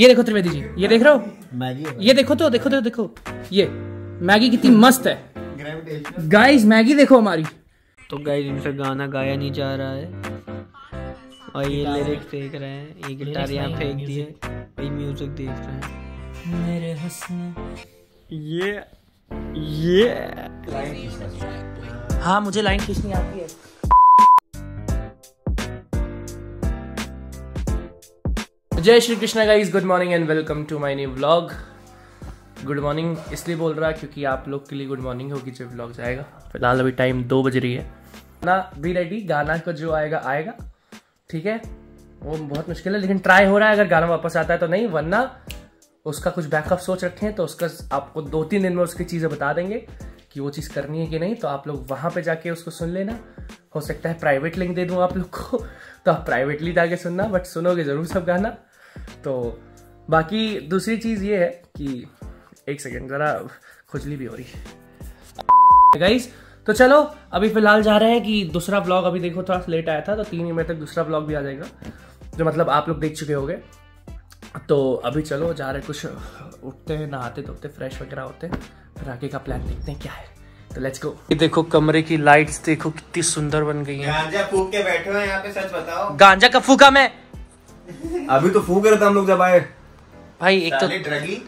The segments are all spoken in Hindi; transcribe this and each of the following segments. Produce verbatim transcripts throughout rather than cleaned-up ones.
ये देखो त्रिवेदी जी, ये देख रहे हो मैगी, ये देखो तो देखो तो देखो ये मैगी कितनी मस्त है गाइस। मैगी देखो हमारी। तो गाइस इनसे गाना गाया नहीं जा रहा है और ये लिरिक्स देख रहे हैं, ये गिटार यहाँ फेंक दिए, वही म्यूजिक देख रहे हैं। मेरे हंसने ये ये हाँ मुझे लाइन खींचनी आती है। जय Shri Krishna guys, good morning and welcome to my new vlog. Good morning इसलिए बोल रहा है क्योंकि आप लोग के लिए गुड मॉर्निंग होगी जब व्लॉग जाएगा। फिलहाल अभी टाइम दो बज रही है ना, बी रेडी। गाना को जो आएगा आएगा, ठीक है। वो बहुत मुश्किल है लेकिन ट्राई हो रहा है। अगर गाना वापस आता है तो नहीं, वरना उसका कुछ बैकअप सोच रखे हैं तो उसका आपको दो तीन दिन में उसकी चीज़ें बता देंगे कि वो चीज़ करनी है कि नहीं। तो आप लोग वहाँ पे जाके उसको सुन लेना। हो सकता है प्राइवेट लिंक दे दूँ आप लोग को, तो आप प्राइवेटली जाके सुनना, बट सुनोगे ज़रूर सब गाना। तो बाकी दूसरी चीज़ ये है कि एक सेकेंड, ज़रा खुजली भी हो रही है गाइस। तो चलो अभी फिलहाल जा रहे हैं कि दूसरा व्लॉग, अभी देखो थोड़ा लेट आया था तो तीन ही मिनट तक दूसरा व्लॉग भी आ जाएगा, जो मतलब आप लोग देख चुके होंगे। तो अभी चलो जा रहे, कुछ उठते हैं, नहाते धोते फ्रेश वगैरह होते हैं, फिर आगे का प्लान देखते हैं क्या है। तो लेट्स गो। ये देखो कमरे की लाइट्स देखो कितनी सुंदर बन गई हैं। गांजा फूक के बैठे हो यहाँ पे, सच बताओ। गांजा का फूका मैं अभी तो फूक रहे थे हम लोग जब आए भाई। एक तो ड्रगी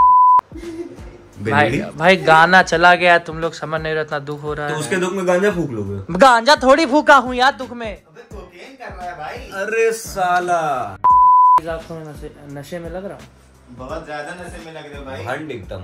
भाई भाई गाना चला गया, तुम लोग समझ नहीं रहे, इतना दुख हो रहा है। तो उसके दुख में गांजा फूक लोगे? गांजा थोड़ी फूका हूँ यार दुख में। अबे कोकेन कर रहा है भाई। अरे साला आपको मैं नशे, नशे में लग रहा हूँ। बहुत ज्यादा नशे में लग रहे हो भाई। हंड एकदम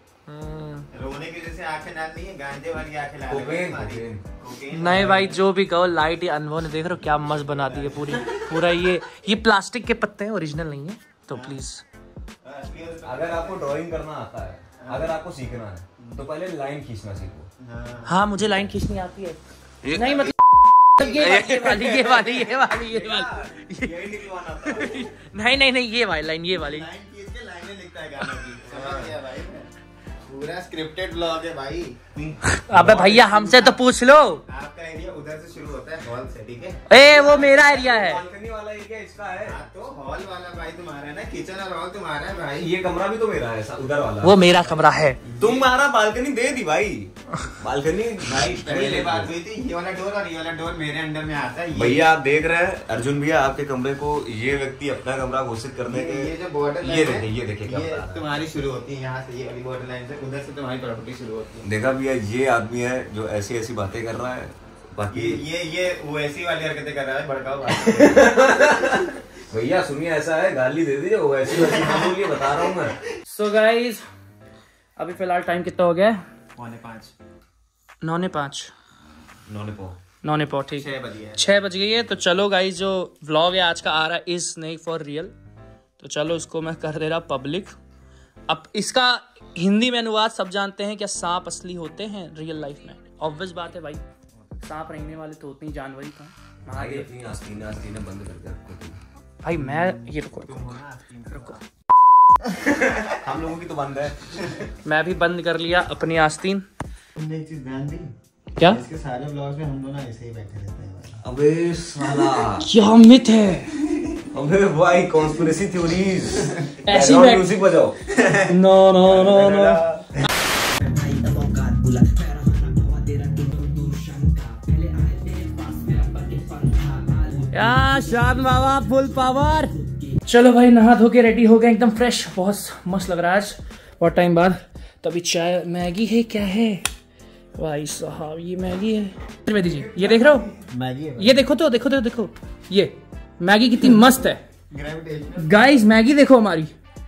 रोने की वजह से आंखें लाल नहीं है, गांजे वाली आंखें लाल है। नहीं भाई जो भी कहो, लाइट या अनुभव ने देख रहे हो क्या मस्त बना दी है पूरी। पूरा ये ये प्लास्टिक के पत्ते हैं, ओरिजिनल नहीं है। तो प्लीज अगर आपको ड्राइंग करना आता है, अगर आपको सीखना है तो पहले लाइन खींचना सीखो। हाँ मुझे लाइन खींचनी आती है। नहीं मतलब ये वाली ये वाली ये वाली ये वाली यही निकलवाना था। नहीं नहीं नहीं ये वाली लाइन, ये वाली लाइन खींच के लाइनें लिखता है गाने की। समझ गया भाई, पूरा स्क्रिप्टेड ब्लॉग है भाई। अबे भैया हमसे तो पूछ लो। आपका एरिया उधर से शुरू होता है, हॉल से, ठीक है। ए वो मेरा एरिया है। बालकनी वाला एरिया इसका है। हाँ, तो हॉल वाला भाई तुम्हारा है ना, किचन और हॉल तुम्हारा है भाई। ये कमरा भी तो मेरा है, उधर वाला वो मेरा कमरा है। तुम्हारा बालकनी दे दी भाई। बालकनी भाई पहले बात हुई थी, ये वाला डोर और ये वाला डोर मेरे अंडर में आता है। भैया आप देख रहे हैं अर्जुन भैया आपके कमरे को ये व्यक्ति अपना कमरा घोषित करने के, ये जो बॉर्डर ये देखिए ये देखिए ये तुम्हारी शुरू होती है यहाँ से, ये वाली बॉर्डर लाइन से, उधर से तुम्हारी प्रॉपर्टी शुरू होती है। देखा भैया ये आदमी है जो ऐसी ऐसी बातें कर रहा है। बाकी ये ये वो ऐसी वाली हरकतें कर रहा है, भड़काऊ। भैया सुनिए, ऐसा है गाली दे दीजिए, वो ऐसी वैसी बोलिए, बता रहा हूँ मैं। सो गाइज अभी फिलहाल टाइम कितना हो गया है? पौने पाँच नौने पाँच नौने पौ नौने पौ ठीक है, छह बज गई है। तो चलो गाइज जो व्लॉग है आज का आ रहा है इज नहीं फॉर रियल, तो चलो इसको मैं कर दे रहा पब्लिक। अब इसका हिंदी में अनुवाद सब जानते हैं, क्या सांप असली होते हैं रियल लाइफ में? ऑब्वियस बात है भाई, सांप रहने वाले तो होते ही जानवर ही था। महादेव आस्तीन आस्तीन बंद कर दे भाई। मैं ये रुको रुको रुको हम लोगों की तो बंद है। मैं भी बंद कर लिया अपनी आस्तीन। तुमने एक चीज ध्यान दी क्या? इसके सारे व्लॉग्स में हम दोनों ऐसे ही बैठे रहते हैं। अबे साला क्या मिथ है। अबे भाई कॉन्स्पिरेसी थ्योरीज। ऐसी म्यूजिक बजाओ। नो नो नो नो या शान बाबा फुल पावर। चलो भाई नहा धो के रेडी हो गए एकदम फ्रेश, बहुत मस्त लग रहा है आज बहुत टाइम बाद। तो अभी चाय, मैगी है क्या है भाई साहब? ये मैगी है त्रिवेदी जी, ये देख रहे हो मैगी है। ये देखो तो देखो तो देखो ये मैगी कितनी मस्त है गाइस। मैगी देखो हमारी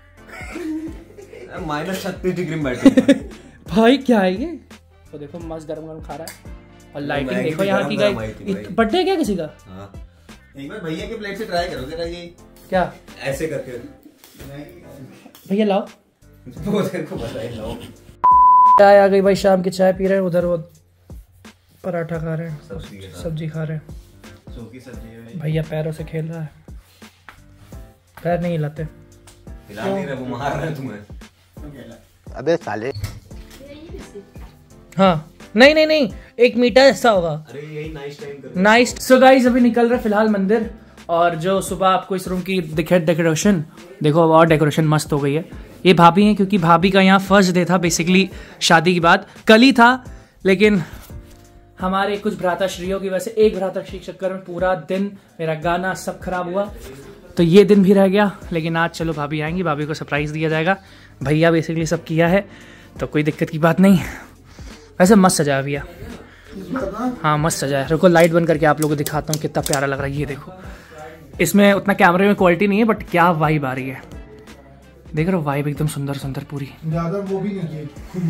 माइनस छत्तीस डिग्री में बैठे भाई क्या है ये? तो देखो मस्त गरम गरम खा रहा है और लाइटिंग देखो यहाँ की गाइस। बर्थडे क्या किसी का? हाँ। एक बार भैया के प्लेट से ट्राई करो जरा, ये क्या ऐसे करके भैया लाओ। वो देखो बताइए, लाओ। चाय आ गई भाई, शाम की चाय पी रहे हैं, उधर वो पराठा खा रहे हैं, सब्जी खा रहे हैं। सूखी सब्जी है भैया पैरों से खेल रहा है, पैर नहीं हिलाते। हिला नहीं रहे, वो मार रहे हैं तुम्हें। अबे साले। हाँ नहीं नहीं नहीं एक मीठा ऐसा होगा। अरे यही नाइस टाइम कर नाइस। सो गाइस अभी निकल रहे फिलहाल मंदिर, और जो सुबह आपको इस रूम की दिखे डेकोरेशन देखो, और डेकोरेशन मस्त हो गई है। ये भाभी हैं क्योंकि भाभी का यहाँ फर्स्ट डे था बेसिकली शादी के बाद, कल ही था, लेकिन हमारे कुछ भ्राताश्रियों की वजह से एक भ्राताश्री के चक्कर में पूरा दिन मेरा गाना सब खराब हुआ, तो ये दिन भी रह गया। लेकिन आज चलो भाभी आएंगी, भाभी को सरप्राइज दिया जाएगा। भैया बेसिकली सब किया है तो कोई दिक्कत की बात नहीं। वैसे मस्त सजाया भैया, हाँ मस्त सजाया। रुको लाइट बंद करके आप लोगों को दिखाता हूँ कितना प्यारा लग रहा है। ये देखो, इसमें उतना कैमरे में क्वालिटी नहीं है बट क्या वाइब आ रही है, देख रहे हो वाइब एकदम सुंदर सुंदर पूरी। ज्यादा वो भी नहीं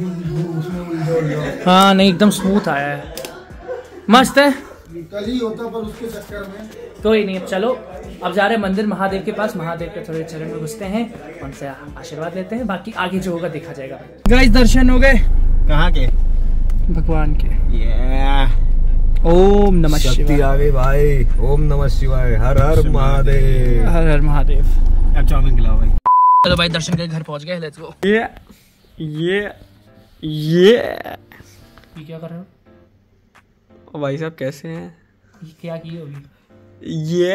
है, हाँ नहीं एकदम स्मूथ आया है, मस्त है। कल ही होता पर उसके चक्कर में कोई नहीं। अब चलो, अब जा रहे हैं मंदिर महादेव के पास, महादेव के थोड़े चरण में घुसते हैं, उनसे आशीर्वाद लेते हैं, बाकी आगे जो होगा देखा जाएगा। गाइस दर्शन हो गए, कहाँ के? भगवान के। yeah. ओम नमः शक्ति शिवाय, आ गई भाई। ओम नमः शिवाय, हर हर महादेव, हर हर महादेव। अब चाउमीन खिलाओ भाई। चलो भाई दर्शन के घर पहुंच गए, लेट्स गो। ये ये ये ये क्या कर रहे हो ओ भाई साहब कैसे हैं? ये क्या की होगी ये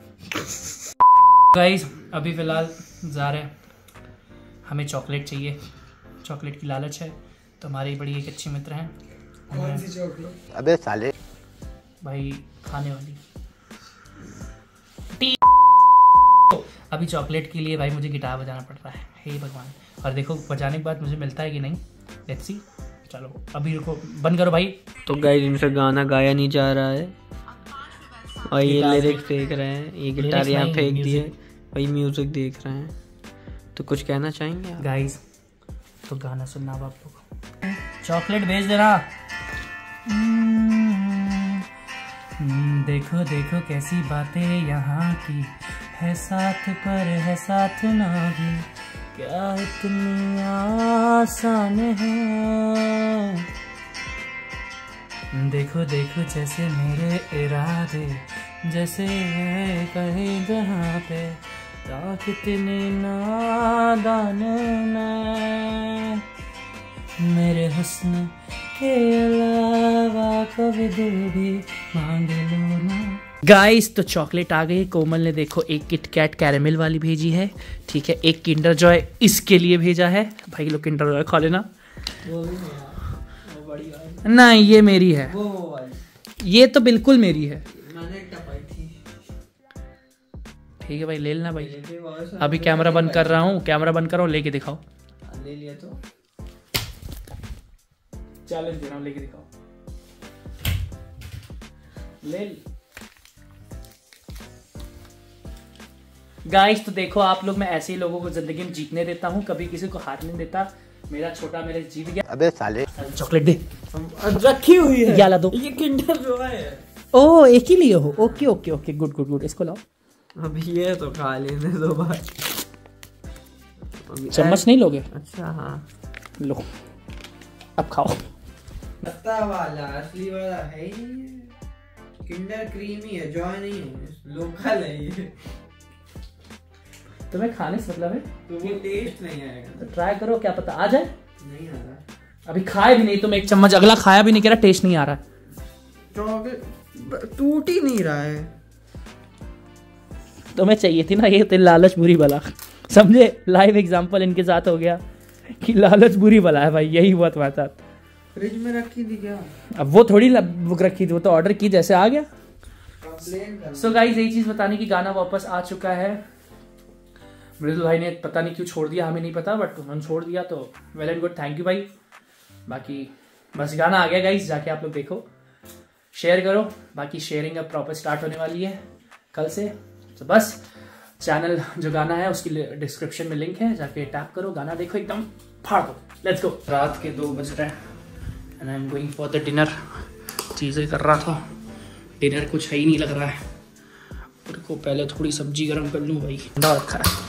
गाइस? अभी फिलहाल जा रहे हैं, हमें चॉकलेट चाहिए, चॉकलेट की लालच है, तो हमारी बड़ी एक अच्छी मित्र हैं। कौन सी चॉकलेट? अबे साले भाई खाने वाली। अभी चॉकलेट के लिए भाई मुझे गिटार बजाना पड़ रहा है, हे भगवान। और देखो बजाने के बाद मुझे मिलता है कि नहीं, लेट्स सी। चलो अभी रुको, बंद करो भाई। तो गाइस इनसे गाना गाया नहीं जा रहा है और ये लिरिक्स देख रहे हैं, ये गिटार यहाँ नहीं, फेंक music। दिए, वही म्यूजिक देख रहे हैं। तो कुछ कहना चाहेंगे आप? गाइस तो गाना सुनना अब आप लोग, चॉकलेट भेज देना। हम्म, देखो देखो कैसी बातें यहाँ की है, साथ पर है साथ ना भी, क्या इतनी आसान है। देखो देखो जैसे मेरे इरादे, जैसे कहे जहाँ पे, क्या कितनी नादान मैं, मेरे हुस्न के अलावा कभी दिल भी मांग लो ना। गाइस तो चॉकलेट आ गई, कोमल ने देखो एक किटकैट कैरेमल वाली भेजी है, ठीक है, एक किंडर जॉय इसके लिए भेजा है। भाई लोग किंडर जॉय खा लेना। नहीं ये मेरी है, ये तो बिल्कुल मेरी है। ठीक है भाई ले लेना भाई। अभी कैमरा बंद कर रहा हूँ, कैमरा बंद कर रहा हूँ, लेके दिखाओ। ले लिया तो चैलेंज दे रहा हूँ, लेके दिखाओ। ले गाइस तो देखो आप लोग, मैं ऐसे ही लोगों को जिंदगी में जीतने देता हूँ, कभी किसी को हार नहीं देता। मेरा छोटा मेरे जीत गया। अबे साले चॉकलेट दे, रखी हुई है, या ला दो। ये किंडर जॉय है। ओ एक ही लिए हो, okay okay okay, good good good. इसको लाओ, अभी ये तो खा लेने दो भाई। चम्मच नहीं लोगे? अच्छा हाँ लो अब खाओ। पत्ता वाला असली वाला है ही नहीं है, किंडर क्रीमी है, जॉय नहीं है, लोकल है ये। तुम्हें खाने से मतलब है, तो वो टेस्ट नहीं आएगा। तो ट्राई करो, क्या पता आ जाए। नहीं आ रहा, अभी खाए भी नहीं तुम, एक चम्मच अगला खाया भी नहीं, कह रहा टेस्ट नहीं आ रहा है। चॉकलेट टूट ही नहीं रहा है। तुम्हें चाहिए थी ना ये, तो लालच बुरी बला, समझे? लाइव एग्जांपल इनके साथ हो गया कि लालच बुरी बला है भाई, यही हुआ तुम्हारे साथ। फ्रिज में रखी थी क्या? अब वो थोड़ी बुक रखी थी, वो तो ऑर्डर की जैसे आ गया। कंप्लेन कर। सो गाइस यही चीज बताने की गाना वापस आ चुका है। मृदुल भाई ने पता नहीं क्यों छोड़ दिया, हमें नहीं पता, बट उन्होंने छोड़ दिया, तो well and good, thank you भाई। बाकी बस गाना आ गया गाइस, जाके आप लोग देखो, शेयर करो। बाकी शेयरिंग अब प्रॉपर स्टार्ट होने वाली है कल से, तो बस चैनल जो गाना है उसकी डिस्क्रिप्शन में लिंक है, जाके टैप करो, गाना देखो, एकदम फाड़ दो। Let's go. रात के दो बज रहे हैं and I am going for the dinner. चीज़ें कर रहा था, डिनर कुछ है ही नहीं लग रहा है। मेरे को पहले थोड़ी सब्जी गर्म कर लूँ भाई, ठंडा रखा है,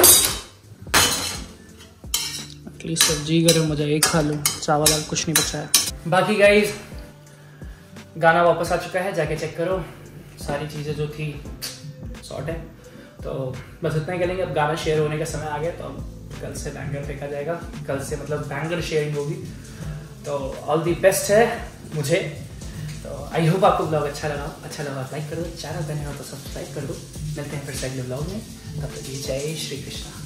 एटलीस्ट सब्जी गर्म हो जाए, एक खा लूँ, चावल वाल कुछ नहीं बचा है। बाकी गाइस गाना वापस आ चुका है, जाके चेक करो, सारी चीज़ें जो थी शॉर्ट है, तो बस इतना ही करेंगे। अब गाना शेयर होने का समय आ गया, तो अब कल से बैंगर फेंका जाएगा, कल से मतलब बैंगर शेयरिंग होगी। तो ऑल दी बेस्ट है मुझे तो आई होप आपको ब्लॉग अच्छा लगा अच्छा लगा लाइक कर दो, चैनल पर नहीं हो तो सब्सक्राइब कर दो। मिलते हैं फिर से अगले ब्लॉग में, तब तक जय श्री कृष्णा।